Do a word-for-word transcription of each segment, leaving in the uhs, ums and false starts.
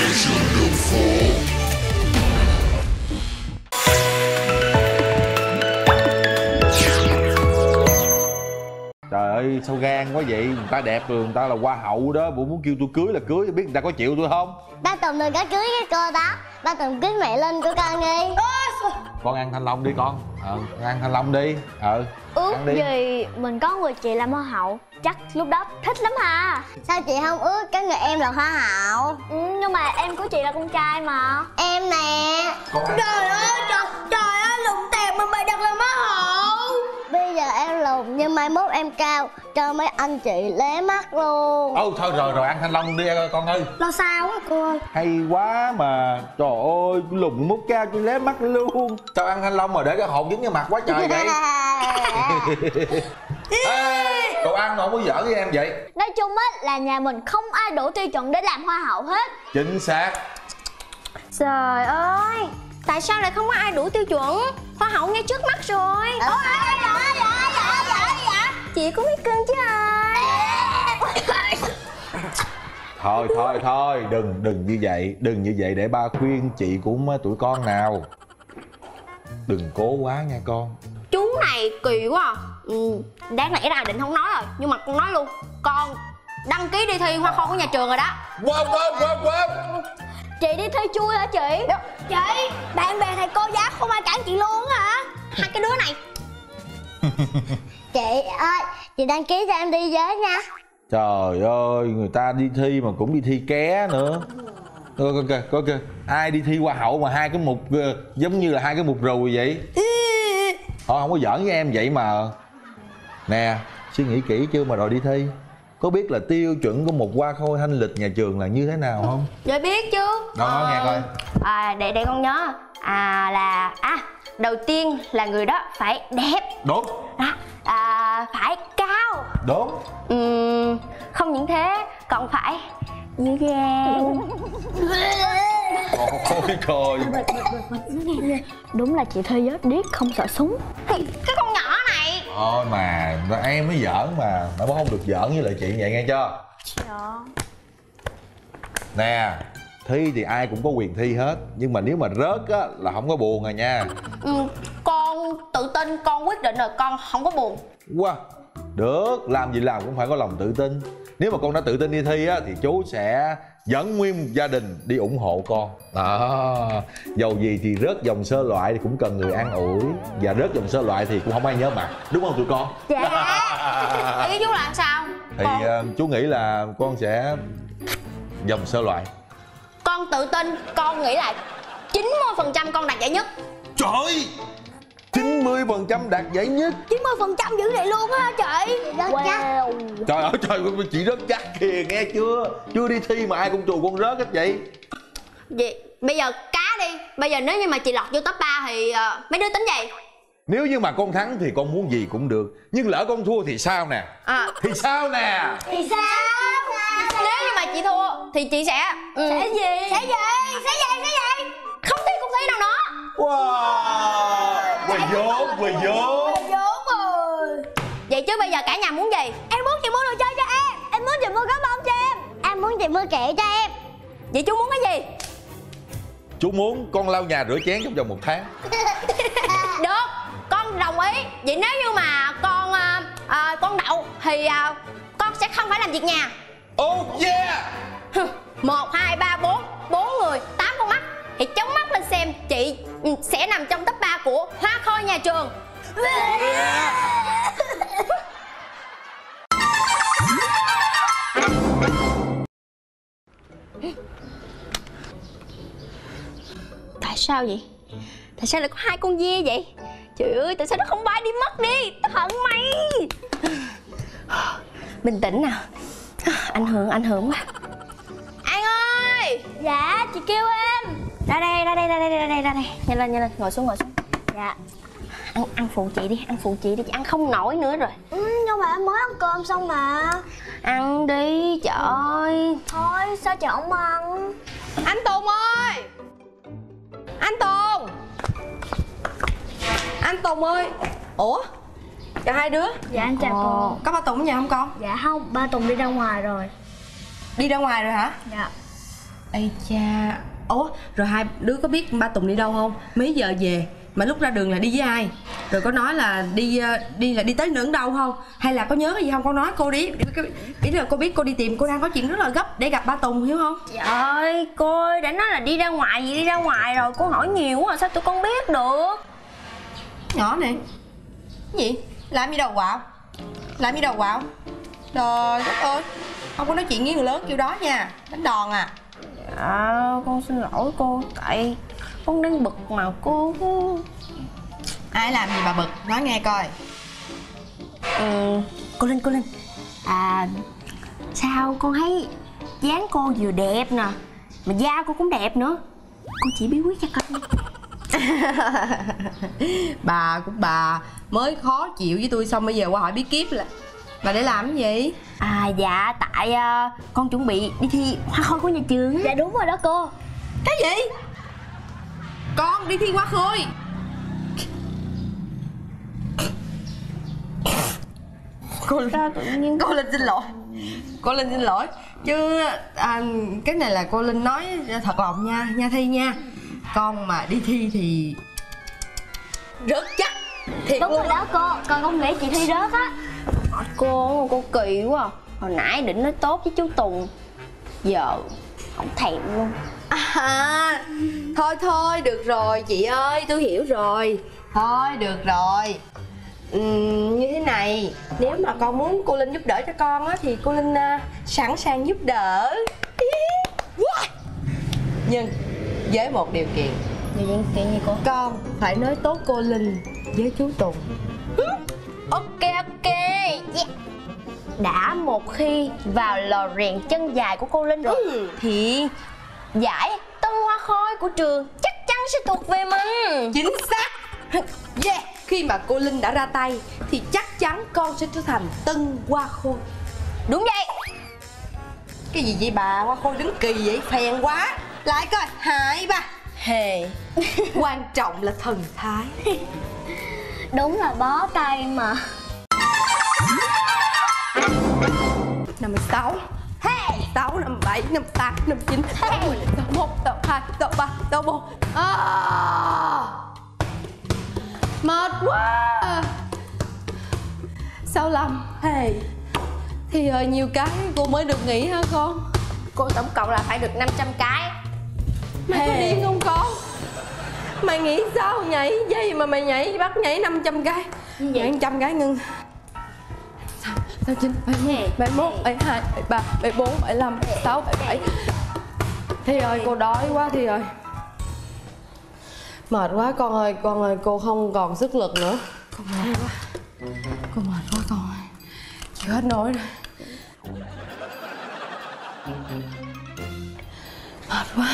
Trời ơi sao gan quá vậy, người ta đẹp rồi, người ta là hoa hậu đó, bộ muốn kêu tôi cưới là cưới, biết người ta có chịu tôi không? Ba Tùng đừng có cưới cái cô đó, ba Tùng cưới mẹ Linh của con đi. Con ăn thanh long đi con. Ờ con ăn thanh long đi. Ờ ước gì mình có người chị làm hoa hậu, chắc lúc đó thích lắm ha. Sao chị không ước có người em là hoa hậu? Ừ, nhưng mà em của chị là con trai mà. Em nè. Trời ơi trời, trời ơi lùn tèm mà bày đặt làm hoa hậu. Bây giờ em lùn nhưng mai mốt em cao, cho mấy anh chị lé mắt luôn. Ô thôi rồi rồi ăn thanh long đi con ơi. Lo sao á cô ơi. Hay quá mà. Trời ơi lùn mút cao tôi lé mắt luôn. Sao ăn thanh long mà để cái hột dính cái mặt quá trời vậy? Ê, cậu ăn mà không có giỡn với em vậy. Nói chung á là nhà mình không ai đủ tiêu chuẩn để làm hoa hậu hết. Chính xác. Trời ơi, tại sao lại không có ai đủ tiêu chuẩn? Hoa hậu ngay trước mắt rồi. Ủa, dạ, dạ, dạ, dạ, dạ, dạ. Chị cũng biết cưng chứ ai. Thôi thôi thôi đừng đừng như vậy, đừng như vậy để ba khuyên chị cũng tuổi con nào. Đừng cố quá nha con. Chú này kỳ quá à. Ừ, đáng lẽ ra định không nói rồi, nhưng mà con nói luôn. Con đăng ký đi thi hoa khôi của nhà trường rồi đó. Quên quên quên quên. Chị đi thi chui hả chị? Chị, bạn bè thầy cô giáo không ai cản chị luôn hả? Hai cái đứa này. Chị ơi, chị đăng ký cho em đi với nha. Trời ơi, người ta đi thi mà cũng đi thi ké nữa. Coi kìa, coi kìa, ai đi thi hoa hậu mà hai cái mục uh, giống như là hai cái mục rùi vậy. Thôi không có giỡn với em vậy mà. Nè, suy nghĩ kỹ chưa mà rồi đi thi? Có biết là tiêu chuẩn của một hoa khôi thanh lịch nhà trường là như thế nào không? Dạ biết chứ. Đó, ờ... nghe coi. À, để để con nhớ. À là, à, đầu tiên là người đó phải đẹp. Đúng. Đó, à, phải cao. Đúng. Uhm, không những thế, còn phải dịu dàng. Ôi trời. Đúng là chị thuê giết điếc không sợ súng. Cái con nhỏ này. Thôi mà, em mới giỡn mà. Nó không được giỡn với lại chị vậy nghe chưa? Dạ. Nè, thi thì ai cũng có quyền thi hết. Nhưng mà nếu mà rớt á là không có buồn rồi nha. Ừ, con tự tin, con quyết định rồi, con không có buồn. Wow. Được, làm gì làm cũng phải có lòng tự tin. Nếu mà con đã tự tin đi thi á thì chú sẽ dẫn nguyên gia đình đi ủng hộ con. Đó. Dầu gì thì rớt vòng sơ loại thì cũng cần người an ủi. Và rớt vòng sơ loại thì cũng không ai nhớ mặt. Đúng không tụi con? Dạ. Ý chú là sao? Thì con... uh, chú nghĩ là con sẽ vòng sơ loại. Con tự tin, con nghĩ là chín mươi phần trăm con đạt giải nhất. Trời, chín mươi phần trăm đạt giải nhất. Chín mươi phần trăm dữ vậy luôn á chị. Rất wow. chắc. Trời ơi trời, chị rất chắc kìa, nghe chưa? Chưa đi thi mà ai cũng trù con rớt hết vậy. Vậy bây giờ cá đi. Bây giờ nếu như mà chị lọt vô top ba thì uh, mấy đứa tính gì? Nếu như mà con thắng thì con muốn gì cũng được. Nhưng lỡ con thua thì sao nè? À. Thì sao nè? Thì sao? Nếu như mà chị thua thì chị sẽ ừ. Sẽ gì? Sẽ gì? Sẽ gì? Sẽ gì? Không thi cũng thi đâu nữa. Wow. Quỳ vốn, quỳ vốn. Quỳ vốn rồi. Vậy chứ bây giờ cả nhà muốn gì? Em muốn chị mua đồ chơi cho em. Em muốn chị mua cá bông cho em. Em muốn chị mua kẹo cho em. Vậy chú muốn cái gì? Chú muốn con lau nhà rửa chén trong vòng một tháng. Được, con đồng ý. Vậy nếu như mà con uh, uh, con đậu thì uh, con sẽ không phải làm việc nhà. Oh yeah. Một, hai, ba, bốn. Bốn người, tám con mắt. Thì chống mắt lên xem chị sẽ nằm trong top ba của hoa khôi nhà trường. Tại sao vậy? Tại sao lại có hai con dê vậy? Trời ơi, tại sao nó không bay đi mất đi? Tao hận mày. Bình tĩnh nào. Ảnh hưởng, ảnh hưởng quá. An ơi. Dạ, chị kêu em. Ra đây, ra đây, ra đây, ra đây, ra đây. Nhanh lên, nhanh lên, ngồi xuống, ngồi xuống. Dạ. Ăn, ăn phụ chị đi, ăn phụ chị đi, chị ăn không nổi nữa rồi. Ừ, nhưng mà em mới ăn cơm xong mà. Ăn đi, trời ơi. Thôi, sao chị không ăn? Anh Tùng ơi. Anh Tùng. Anh Tùng ơi. Ủa? Chào hai đứa. Dạ, anh chào cô. Có ba Tùng ở nhà không con? Dạ không, ba Tùng đi ra ngoài rồi. Đi ra ngoài rồi hả? Dạ. Ây cha. Ủa rồi hai đứa có biết ba Tùng đi đâu không? Mấy giờ về? Mà lúc ra đường là đi với ai? Rồi có nói là đi đi là đi tới nửa đâu không? Hay là có nhớ cái gì không? Con nói cô đi. Ý là cô biết cô đi tìm, cô đang có chuyện rất là gấp để gặp ba Tùng, hiểu không? Trời ơi, cô ơi, đã nói là đi ra ngoài gì đi ra ngoài rồi. Cô hỏi nhiều quá, sao tụi con biết được? Nhỏ này. Cái gì? Làm gì đâu quạo? Làm gì đâu quạo? Trời đất ơi, không có nói chuyện với người lớn kiểu đó nha. Đánh đòn à? Dạ, con xin lỗi cô. Tại con đang bực mà cô. Ai làm gì bà bực? Nói nghe coi. Ừ, cô Linh, cô Linh. À, sao con thấy dáng cô vừa đẹp nè, mà da cô cũng đẹp nữa. Cô chỉ bí quyết cho con. Bà cũng bà mới khó chịu với tôi xong bây giờ qua hỏi bí kíp là bà để làm cái gì? À dạ tại uh, con chuẩn bị đi thi hoa khôi của nhà trường. Dạ đúng rồi đó cô. Cái gì? Con đi thi hoa khôi? Cô Sao tự nhiên cô Linh xin lỗi. Cô Linh xin lỗi chứ à, cái này là cô Linh nói thật lòng nha, nha Thi nha. Con mà đi thi thì rất chắc. Thiệt Đúng luôn rồi đó cô, con không nghĩ chị Thi rớt á. cô cô kỳ quá à. Hồi nãy định nói tốt với chú Tùng, giờ không thèm luôn. À, thôi thôi được rồi chị ơi, tôi hiểu rồi. Thôi được rồi. Uhm, như thế này, nếu mà con muốn cô Linh giúp đỡ cho con á thì cô Linh uh, sẵn sàng giúp đỡ. Nhưng với một điều kiện. Điều kiện gì cô? Con phải nói tốt cô Linh với chú Tùng. Ok ok yeah. Đã một khi vào lò rèn chân dài của cô Linh rồi ừ. thì giải tân hoa khôi của trường chắc chắn sẽ thuộc về mình. Chính xác. Yeah. Khi mà cô Linh đã ra tay thì chắc chắn con sẽ trở thành tân hoa khôi. Đúng vậy. Cái gì vậy bà? Hoa khôi đứng kỳ vậy? Phèn quá. Lại coi. Hai ba. Hề. Quan trọng là thần thái. Đúng là bó tay mà. Năm mươi sáu. Hey. Sáu, năm bảy, năm tám, năm chín, sáu mươi, sáu một, sáu hai, sáu ba, sáu bốn. À. Mệt quá. Sáu lăm. Hey. Thì hơi nhiều cái cô mới được nghỉ hả con? Cô tổng cộng là phải được năm trăm cái. Mày có điên không con? Mày nghĩ sao nhảy dây mà mày nhảy bắt nhảy năm trăm cái? Nhảy một trăm cái ngưng. Sáu chín bảy mốt bảy mốt bảy hai bảy ba bảy bốn bảy năm bảy sáu bảy bảy. Thi ơi cô đói quá Thi ơi. Mệt quá con ơi, con ơi cô không còn sức lực nữa. Con mệt quá. Con mệt quá con ơi. Chịu hết nổi rồi. Mệt quá.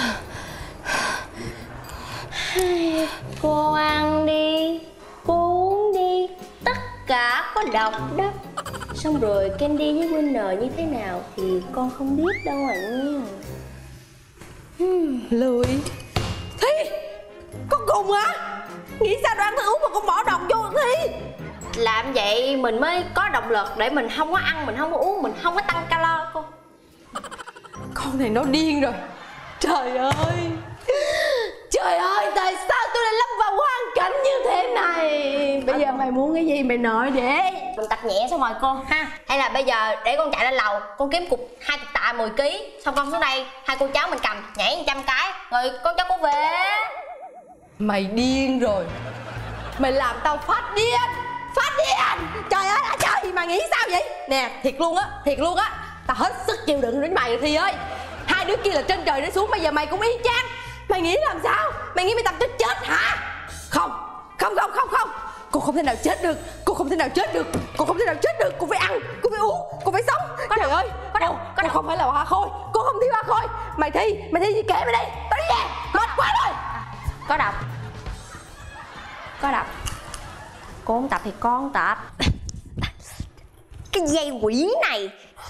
Cô ăn đi, cô uống đi, tất cả có độc đó. Xong rồi Candy với Winner như thế nào thì con không biết đâu ạ nha. hmm, Lười. Thi, con cùng hả? Nghĩ sao đồ ăn thức uống mà con bỏ độc vô Thi? Làm vậy mình mới có động lực để mình không có ăn, mình không có uống, mình không có tăng calo cô. Con này nó điên rồi. Trời ơi. Trời ơi, tại sao tôi lại lâm vào hoàn cảnh như thế này? Bây giờ mày muốn cái gì mày nói đi. Mình tập nhẹ xong rồi cô ha. Hay là bây giờ để con chạy lên lầu, con kiếm cục hai cục tạ mười ký, xong con xuống đây, hai cô cháu mình cầm nhảy một trăm cái, rồi con cháu cô về. Mày điên rồi. Mày làm tao phát điên. Phát điên. Trời ơi là trời, mày nghĩ sao vậy? Nè, thiệt luôn á, thiệt luôn á. Tao hết sức chịu đựng với mày rồi Thi ơi. Hai đứa kia là trên trời đến xuống, bây giờ mày cũng y chang. Mày nghĩ làm sao? Mày nghĩ mày tập cho chết hả? Không, không, không, không, không. Cô không thể nào chết được. Cô không thể nào chết được. Cô không thể nào chết được. Cô phải ăn, cô phải uống, cô phải sống. Có Trời đâu, ơi, có đâu, có cô đâu. Không phải là hoa khôi. Cô không thi hoa khôi. Mày thi, mày thi gì kệ mày đi. Tao đi về, mệt quá rồi. Có độc. Có độc. Cô không tập thì con không tập. Cái dây quỷ này.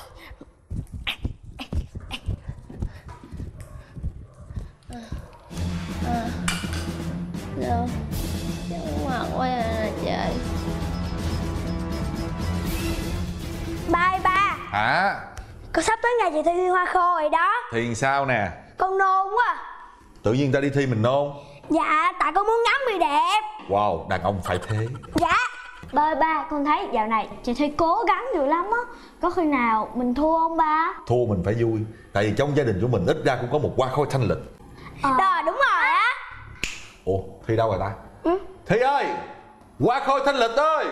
Đâu chóng mặt quá à trời. Bye ba. Hả? Con sắp tới ngày chị thi hoa khôi rồi đó. Thì sao nè? Con nôn quá. Tự nhiên ta đi thi mình nôn? Dạ, tại con muốn ngắm người đẹp. Wow, đàn ông phải thế. Dạ. Ba ơi ba, con thấy dạo này chị Thi cố gắng dữ lắm á. Có khi nào mình thua không ba? Thua mình phải vui. Tại vì trong gia đình của mình ít ra cũng có một hoa khôi thanh lịch. Ờ. Rồi, đúng rồi á. Ủa, Thi đâu rồi ta? Ừ. Thi ơi! Hoa khôi thanh lịch ơi!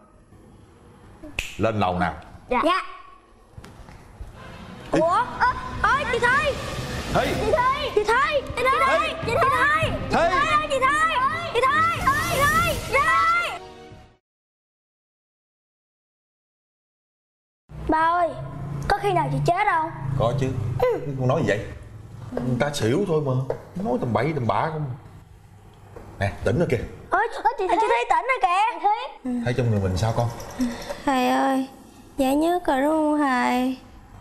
Lên lầu nào. Dạ, Dạ. Ủa? Ơ, ơi chị Thi. Thi! Chị Thi. Chị Thi. Chị Thi. Chị Thi. Chị Thi. Thi! Chị Thi. Chị Thi. Chị Thi. Chị Thi. Ba ơi, có khi nào chị chết không? Có chứ. Con nói gì vậy? Người ta xỉu thôi mà. Nói tầm bậy tầm bạ không. Nè, tỉnh rồi kìa. Ơi, chị Thi tỉnh rồi kìa. Chị Thi. Thấy trong người mình sao con? Thầy ơi, dạ nhớ rồi đúng không thầy?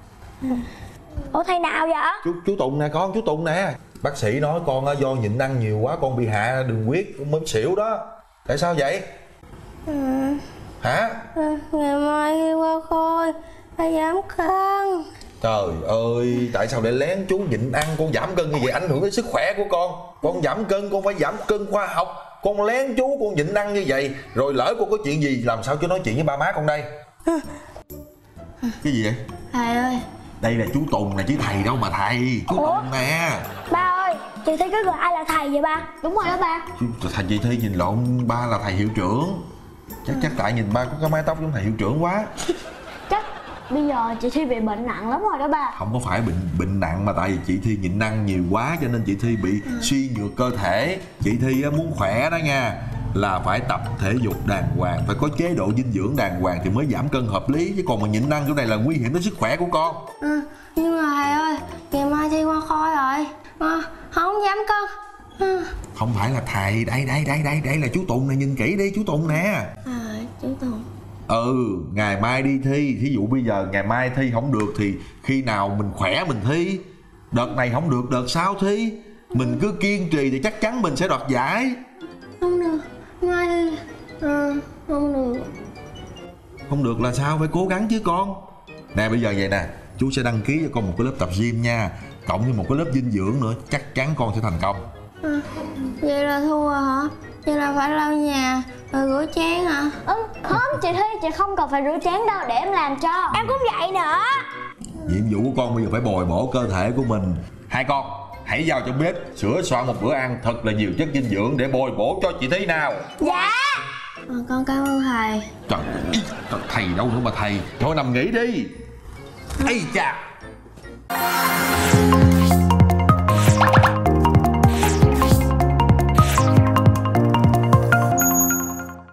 Ủa thầy nào vậy? Chú chú Tùng nè con, chú Tùng nè. Bác sĩ nói con do nhịn ăn nhiều quá con bị hạ đường huyết con mới xỉu đó. Tại sao vậy? Ừ. Hả? Ngày mai khi qua khôi phải giảm cân. Trời ơi, tại sao lại lén chú nhịn ăn con giảm cân như vậy, ảnh hưởng đến sức khỏe của con. Con giảm cân con phải giảm cân khoa học. Con lén chú con nhịn ăn như vậy, rồi lỡ con có chuyện gì làm sao chú nói chuyện với ba má con đây? Cái gì vậy? Thầy ơi. Đây là chú Tùng nè chứ thầy đâu mà thầy. Chú Ủa? Tùng nè. Ba ơi, chị Thi cứ gọi ai là thầy vậy ba? đúng rồi đó ba. Chú, thầy chị Thi nhìn lộn, ba là thầy hiệu trưởng. Chắc chắc tại nhìn ba có cái mái tóc giống thầy hiệu trưởng quá. Chắc bây giờ chị Thi bị bệnh nặng lắm rồi đó ba. Không có phải bệnh bệnh nặng mà tại vì chị Thi nhịn ăn nhiều quá cho nên chị Thi bị suy nhược cơ thể. Chị Thi á, muốn khỏe đó nha là phải tập thể dục đàng hoàng, phải có chế độ dinh dưỡng đàng hoàng thì mới giảm cân hợp lý, chứ còn mà nhịn ăn chỗ này là nguy hiểm đến sức khỏe của con. À, nhưng mà thầy ơi, ngày mai thi qua khôi rồi mà không giảm cân. À, Không phải là thầy, đây đây đây đây đây là chú Tùng này, nhìn kỹ đi, chú Tùng nè. à chú Tùng. Ừ, ngày mai đi thi, thí dụ bây giờ ngày mai thi không được thì khi nào mình khỏe mình thi. Đợt này không được, đợt sau thi. Mình cứ kiên trì thì chắc chắn mình sẽ đoạt giải. Không được, mai thi. À, không được. Không được là sao, phải cố gắng chứ con. Nè bây giờ vậy nè, chú sẽ đăng ký cho con một cái lớp tập gym nha, cộng với một cái lớp dinh dưỡng nữa, chắc chắn con sẽ thành công. À, vậy là thua hả? Vậy là phải lau nhà rồi rửa chén hả? Ừ, không chị Thi, chị không cần phải rửa chén đâu, để em làm cho. Em cũng vậy nữa. Nhiệm vụ của con bây giờ phải bồi bổ cơ thể của mình. Hai con hãy vào trong bếp sửa soạn một bữa ăn thật là nhiều chất dinh dưỡng để bồi bổ cho chị Thi nào. Dạ. À, con cảm ơn thầy. Trời, ý, trời thầy đâu nữa mà thầy. Thôi nằm nghỉ đi. Ây cha.